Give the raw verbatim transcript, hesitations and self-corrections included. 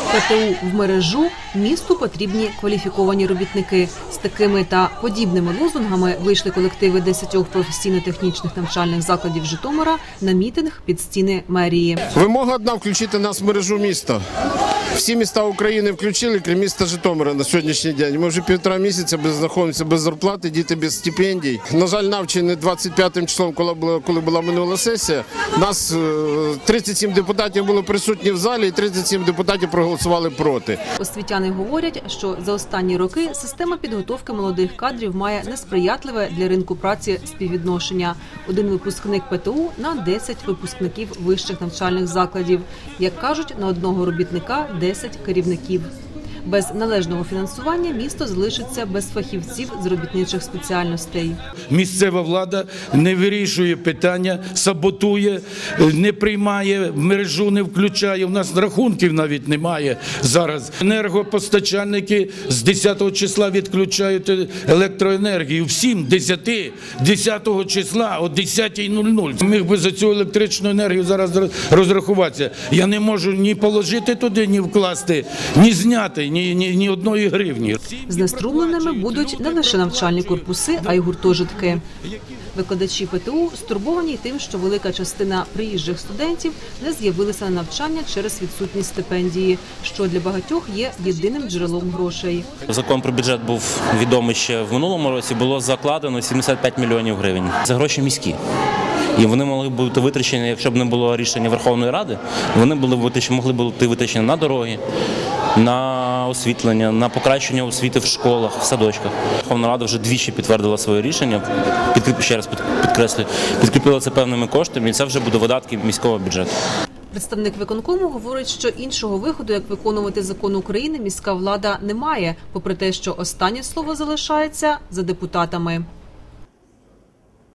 ПТУ в мережу місту потрібні кваліфіковані робітники. З такими та подібними лозунгами вийшли колективи десятьох професійно-технічних навчальних закладів Житомира на мітинг під стіни мерії. Вимога одна – включити нас в мережу міста. Всі міста України включили, крім міста Житомира на сьогоднішній день. Ми вже півтора місяця без, знаходимося без зарплати, діти без стипендій. На жаль, навчені двадцять п'ятим числом, коли була, коли була минула сесія, нас тридцять сім депутатів було присутні в залі і тридцять сім депутатів проголосували проти. Освітяни говорять, що за останні роки система підготовки молодих кадрів має несприятливе для ринку праці співвідношення. Один випускник ПТУ на десять випускників вищих навчальних закладів. Як кажуть, на одного робітника – десять керівників. Без належного фінансування місто залишиться без фахівців з робітничих спеціальностей. Місцева влада не вирішує питання, саботує, не приймає, мережу не включає. У нас рахунків навіть немає зараз. Енергопостачальники з десятого числа відключають електроенергію. Всім десяти, десятого числа о десятій нуль нуль. Міг би за цю електричну енергію зараз розрахуватися. Я не можу ні положити туди, ні вкласти, ні зняти. Ні, ні, ні одної гривні. Знеструмленими будуть не лише навчальні корпуси, а й гуртожитки. Викладачі ПТУ стурбовані тим, що велика частина приїжджих студентів не з'явилися на навчання через відсутність стипендії, що для багатьох є єдиним джерелом грошей. Закон про бюджет був відомий ще в минулому році, було закладено сімдесят п'ять мільйонів гривень. Це гроші міські. І вони могли бути витрачені, якщо б не було рішення Верховної Ради, вони були витрачені, могли бути витрачені на дороги, на освітлення, на покращення освіти в школах, в садочках. Верховна Рада вже двічі підтвердила своє рішення, підкріп, ще раз підкреслюю, підкріпила це певними коштами, і це вже буде видатки міського бюджету. Представник виконкому говорить, що іншого виходу, як виконувати закон України, міська влада не має, попри те, що останнє слово залишається за депутатами.